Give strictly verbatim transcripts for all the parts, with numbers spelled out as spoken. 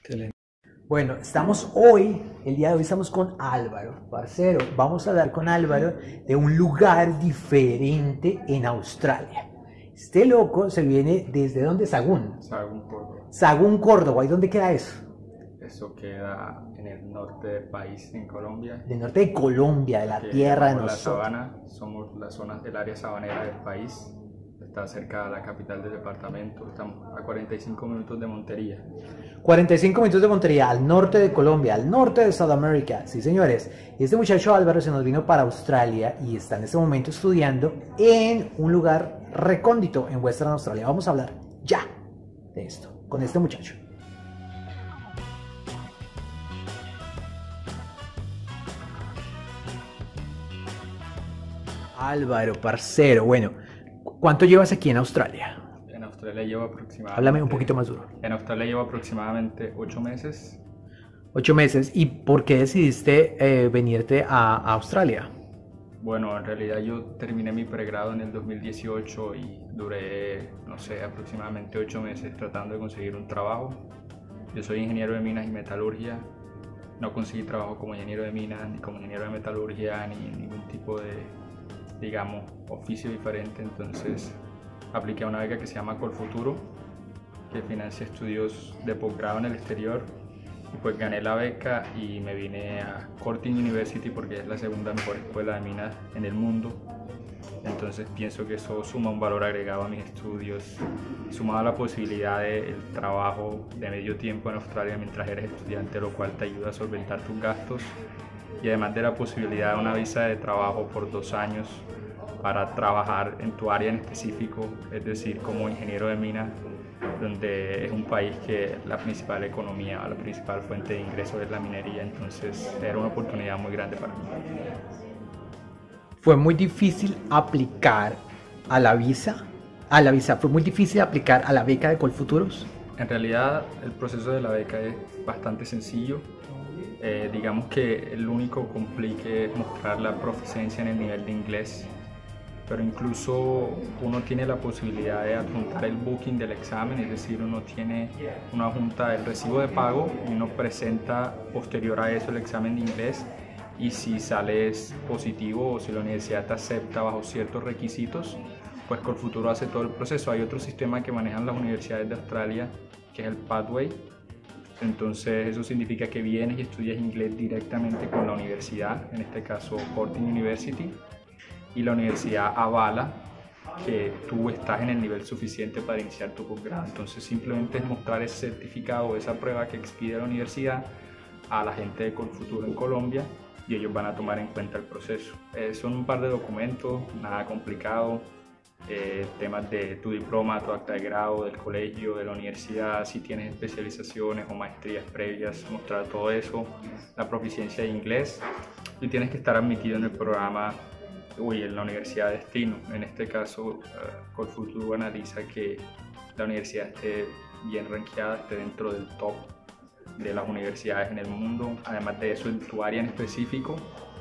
Excelente. Bueno, estamos hoy, el día de hoy estamos con Álvaro, parcero. Vamos a hablar con Álvaro de un lugar diferente en Australia. Este loco se viene desde ¿dónde? Sagún. Sagún, Córdoba. Sagún, Córdoba. ¿Y dónde queda eso? Eso queda en el norte del país, en Colombia. Del norte de Colombia, de la Que tierra de somos nosotros. La sabana, somos la zona del área sabanera del país. Está cerca de la capital del departamento. Estamos a cuarenta y cinco minutos de Montería. cuarenta y cinco minutos de Montería, al norte de Colombia, al norte de Sudamérica. Sí, señores. Y este muchacho Álvaro se nos vino para Australia y está en este momento estudiando en un lugar recóndito en Western Australia. Vamos a hablar ya de esto con este muchacho. Álvaro, parcero. Bueno, ¿cuánto llevas aquí en Australia? En Australia llevo aproximadamente... Háblame un poquito más duro. En Australia llevo aproximadamente ocho meses. Ocho meses. ¿Y por qué decidiste eh, venirte a, a Australia? Bueno, en realidad yo terminé mi pregrado en el dos mil dieciocho y duré, no sé, aproximadamente ocho meses tratando de conseguir un trabajo. Yo soy ingeniero de minas y metalurgia. No conseguí trabajo como ingeniero de minas, ni como ingeniero de metalurgia, ni ningún tipo de, digamos, oficio diferente. Entonces apliqué a una beca que se llama Colfuturo, que financia estudios de posgrado en el exterior. Y pues gané la beca y me vine a Curtin University porque es la segunda mejor escuela de minas en el mundo. Entonces pienso que eso suma un valor agregado a mis estudios, sumado a la posibilidad del trabajo de medio tiempo en Australia mientras eres estudiante, lo cual te ayuda a solventar tus gastos, y además de la posibilidad de una visa de trabajo por dos años para trabajar en tu área en específico, es decir, como ingeniero de minas, donde es un país que la principal economía, la principal fuente de ingresos es la minería. Entonces era una oportunidad muy grande para mí. Fue muy difícil aplicar a la visa, a la visa, fue muy difícil aplicar a la beca de Colfuturos. En realidad el proceso de la beca es bastante sencillo. Eh, digamos que el único complique es mostrar la proficiencia en el nivel de inglés, pero incluso uno tiene la posibilidad de adjuntar el booking del examen, es decir, uno tiene una adjunta del recibo de pago y uno presenta posterior a eso el examen de inglés, y si sales positivo o si la universidad te acepta bajo ciertos requisitos, pues Colfuturo hace todo el proceso. Hay otro sistema que manejan las universidades de Australia, que es el Pathway. Entonces eso significa que vienes y estudias inglés directamente con la universidad, en este caso Curtin University, y la universidad avala que tú estás en el nivel suficiente para iniciar tu posgrado. Entonces simplemente es mostrar ese certificado, esa prueba que expide la universidad a la gente de Colfuturo en Colombia, y ellos van a tomar en cuenta el proceso. Eh, son un par de documentos, nada complicado, eh, temas de tu diploma, tu acta de grado del colegio, de la universidad, si tienes especializaciones o maestrías previas, mostrar todo eso, la proficiencia de inglés, y tienes que estar admitido en el programa, uy, en la universidad de destino. En este caso, uh, Colfuturo analiza que la universidad esté bien rankeada, esté dentro del top de las universidades en el mundo, además de eso en tu área en específico,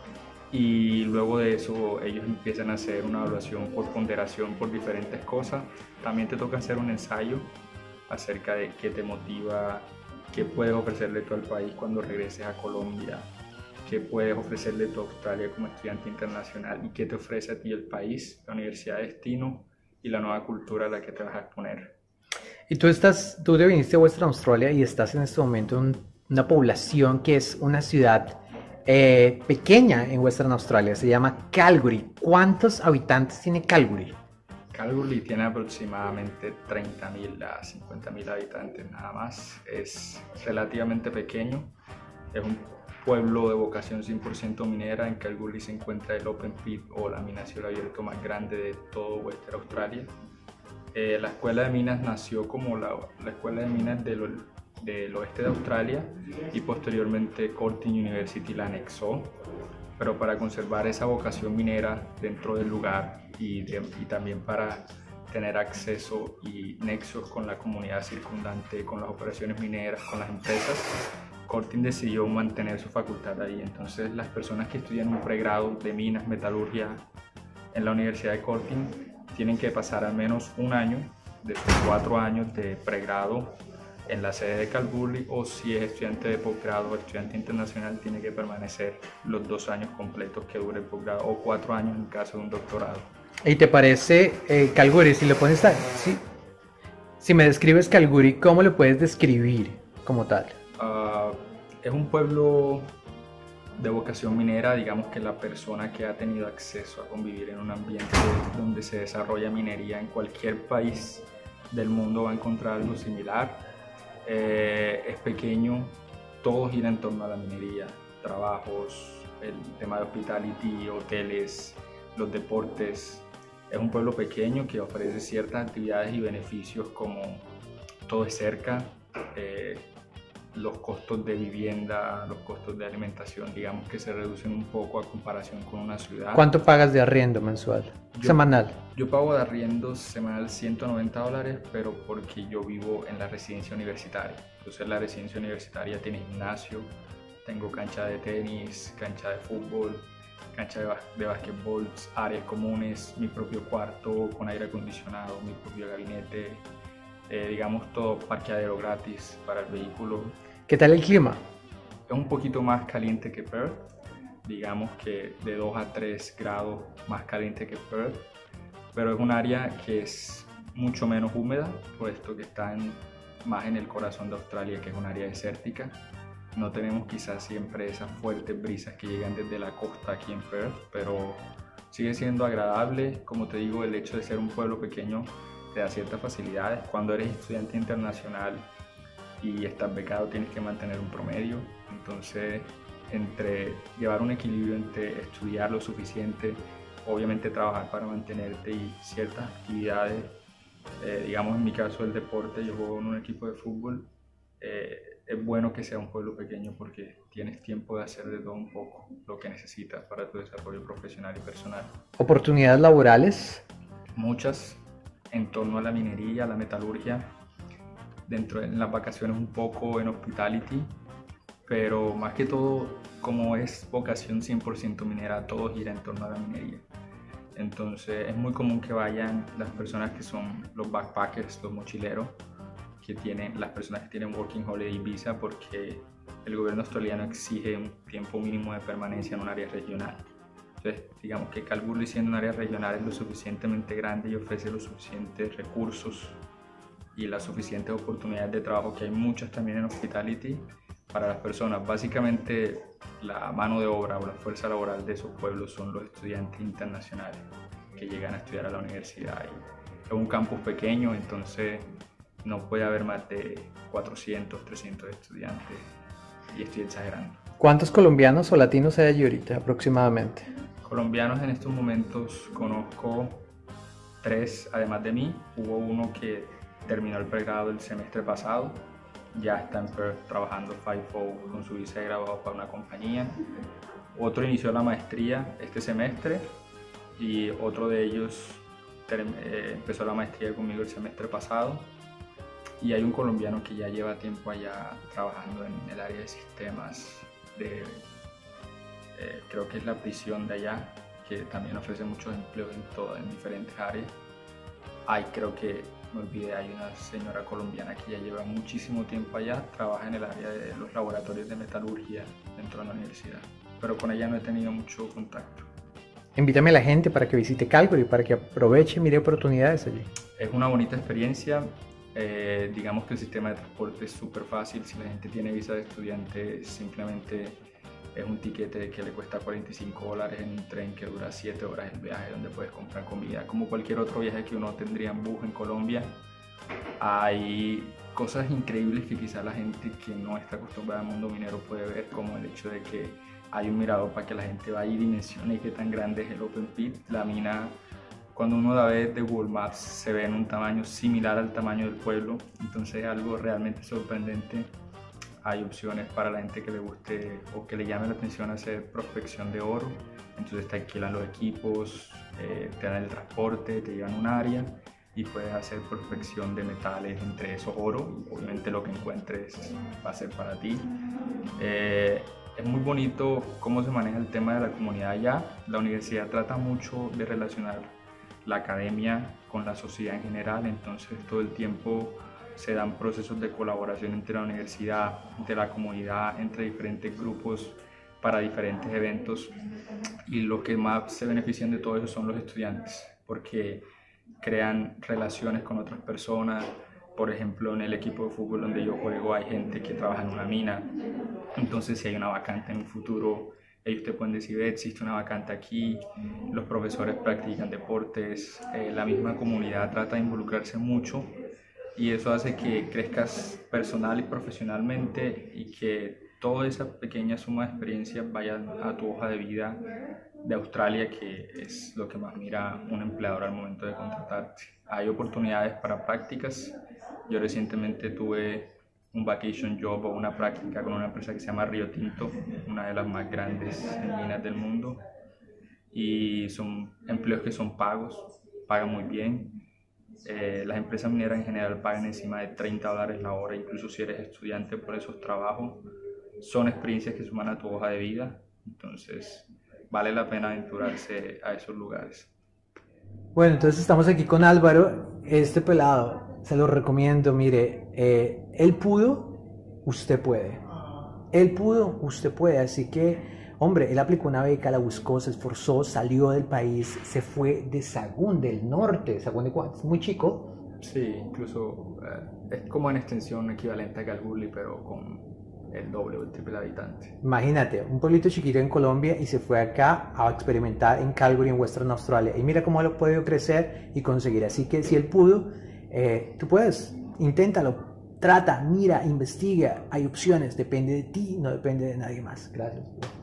y luego de eso ellos empiezan a hacer una evaluación por ponderación por diferentes cosas. También te toca hacer un ensayo acerca de qué te motiva, qué puedes ofrecerle tú al país cuando regreses a Colombia, qué puedes ofrecerle tú a Australia como estudiante internacional y qué te ofrece a ti el país, la universidad de destino y la nueva cultura a la que te vas a exponer. Y tú estás, tú te viniste a Western Australia y estás en este momento en una población que es una ciudad eh, pequeña en Western Australia, se llama Calgary. ¿Cuántos habitantes tiene Calgary? Calgary tiene aproximadamente treinta mil a cincuenta mil habitantes nada más. Es relativamente pequeño, es un pueblo de vocación cien por ciento minera. En Calgary se encuentra el Open Pit o la mina a cielo abierto más grande de todo Western Australia. Eh, la escuela de minas nació como la, la escuela de minas del, del oeste de Australia, y posteriormente Curtin University la anexó, pero para conservar esa vocación minera dentro del lugar y, de, y también para tener acceso y nexos con la comunidad circundante, con las operaciones mineras, con las empresas, Curtin decidió mantener su facultad ahí. Entonces las personas que estudian un pregrado de minas, metalurgia en la Universidad de Curtin tienen que pasar al menos un año, de cuatro años de pregrado en la sede de Calgary, o si es estudiante de posgrado o estudiante internacional, tiene que permanecer los dos años completos que dure el posgrado, o cuatro años en caso de un doctorado. ¿Y te parece eh, Calgary, si lo pones ahí, si, si me describes Calgary, ¿cómo lo puedes describir como tal? Uh, es un pueblo de vocación minera. Digamos que la persona que ha tenido acceso a convivir en un ambiente donde se desarrolla minería en cualquier país del mundo va a encontrar algo similar. Eh, es pequeño, todo gira en torno a la minería, trabajos, el tema de hospitality, hoteles, los deportes. Es un pueblo pequeño que ofrece ciertas actividades y beneficios como todo es cerca, eh, los costos de vivienda, los costos de alimentación, digamos que se reducen un poco a comparación con una ciudad. ¿Cuánto pagas de arriendo mensual? Yo, semanal. Yo pago de arriendo semanal ciento noventa dólares, pero porque yo vivo en la residencia universitaria. Entonces la residencia universitaria tiene gimnasio, tengo cancha de tenis, cancha de fútbol, cancha de, de básquetbol, áreas comunes, mi propio cuarto con aire acondicionado, mi propio gabinete, eh, digamos todo parqueadero gratis para el vehículo. ¿Qué tal el clima? Es un poquito más caliente que Perth, digamos que de dos a tres grados más caliente que Perth, pero es un área que es mucho menos húmeda, puesto que está en, más en el corazón de Australia, que es un área desértica. No tenemos quizás siempre esas fuertes brisas que llegan desde la costa aquí en Perth, pero sigue siendo agradable. Como te digo, el hecho de ser un pueblo pequeño te da ciertas facilidades. Cuando eres estudiante internacional y estás becado, tienes que mantener un promedio. Entonces, entre llevar un equilibrio entre estudiar lo suficiente, obviamente trabajar para mantenerte y ciertas actividades, eh, digamos en mi caso el deporte, yo juego en un equipo de fútbol, eh, es bueno que sea un pueblo pequeño porque tienes tiempo de hacer de todo un poco lo que necesitas para tu desarrollo profesional y personal. ¿Oportunidades laborales? Muchas, en torno a la minería, a la metalurgia, dentro de las vacaciones un poco en hospitality, pero más que todo, como es vocación cien por ciento minera, todo gira en torno a la minería. Entonces es muy común que vayan las personas que son los backpackers, los mochileros, que tienen, las personas que tienen Working Holiday Visa, porque el gobierno australiano exige un tiempo mínimo de permanencia en un área regional. Entonces, digamos que Calgary, siendo un área regional, es lo suficientemente grande y ofrece los suficientes recursos y las suficientes oportunidades de trabajo, que hay muchas también en hospitality, para las personas. Básicamente, la mano de obra o la fuerza laboral de esos pueblos son los estudiantes internacionales que llegan a estudiar a la universidad. Y es un campus pequeño, entonces no puede haber más de cuatrocientos, trescientos estudiantes, y estoy exagerando. ¿Cuántos colombianos o latinos hay allí ahorita aproximadamente? Colombianos en estos momentos conozco tres, además de mí. Hubo uno que terminó el pregrado el semestre pasado, ya está en Perth trabajando FIFO con su visa de graduado para una compañía. Otro inició la maestría este semestre y otro de ellos eh, empezó la maestría conmigo el semestre pasado. Y hay un colombiano que ya lleva tiempo allá trabajando en el área de sistemas, de, eh, creo que es la prisión de allá, que también ofrece muchos empleos en, todo, en diferentes áreas. Hay, creo que, me olvidé, hay una señora colombiana que ya lleva muchísimo tiempo allá, trabaja en el área de los laboratorios de metalurgia dentro de la universidad, pero con ella no he tenido mucho contacto. Invítame a la gente para que visite Calgary, para que aproveche y mire oportunidades allí. Es una bonita experiencia. Eh, digamos que el sistema de transporte es súper fácil. Si la gente tiene visa de estudiante, simplemente es un tiquete que le cuesta cuarenta y cinco dólares en un tren que dura siete horas el viaje, donde puedes comprar comida. Como cualquier otro viaje que uno tendría en bus en Colombia, hay cosas increíbles que quizá la gente que no está acostumbrada al mundo minero puede ver, como el hecho de que hay un mirador para que la gente vaya y dimensione qué tan grande es el open pit. La mina, cuando uno la ve de Google Maps, se ve en un tamaño similar al tamaño del pueblo, entonces es algo realmente sorprendente. Hay opciones para la gente que le guste o que le llame la atención hacer prospección de oro, entonces te alquilan los equipos, eh, te dan el transporte, te llevan a un área y puedes hacer prospección de metales, entre esos oro, y obviamente lo que encuentres va a ser para ti. Eh, es muy bonito cómo se maneja el tema de la comunidad allá. La universidad trata mucho de relacionar la academia con la sociedad en general, entonces todo el tiempo se dan procesos de colaboración entre la universidad, entre la comunidad, entre diferentes grupos para diferentes eventos, y lo que más se benefician de todo eso son los estudiantes, porque crean relaciones con otras personas. Por ejemplo, en el equipo de fútbol donde yo juego hay gente que trabaja en una mina, entonces si hay una vacante en un futuro, ellos te pueden decir: existe una vacante aquí. Los profesores practican deportes, eh, la misma comunidad trata de involucrarse mucho, y eso hace que crezcas personal y profesionalmente, y que toda esa pequeña suma de experiencias vaya a tu hoja de vida de Australia, que es lo que más mira un empleador al momento de contratarte. Hay oportunidades para prácticas. Yo recientemente tuve un vacation job o una práctica con una empresa que se llama Rio Tinto, una de las más grandes minas del mundo, y son empleos que son pagos, pagan muy bien. Eh, las empresas mineras en general pagan encima de treinta dólares la hora, incluso si eres estudiante por esos trabajos. Son experiencias que suman a tu hoja de vida, entonces vale la pena aventurarse a esos lugares. Bueno, entonces estamos aquí con Álvaro. Este pelado, se lo recomiendo. Mire, eh, él pudo, usted puede. Él pudo, usted puede. Así que, hombre, él aplicó una beca, la buscó, se esforzó, salió del país, se fue de Sagún, del norte. ¿Sagún de cuánto? Es muy chico. Sí, incluso eh, es como en extensión equivalente a Kalgoorlie, pero con el doble o el triple de habitantes. Imagínate, un pueblito chiquito en Colombia, y se fue acá a experimentar en Calgary, en Western Australia. Y mira cómo lo ha podido crecer y conseguir. Así que si él pudo, eh, tú puedes, inténtalo, trata, mira, investiga, hay opciones, depende de ti, no depende de nadie más. Gracias.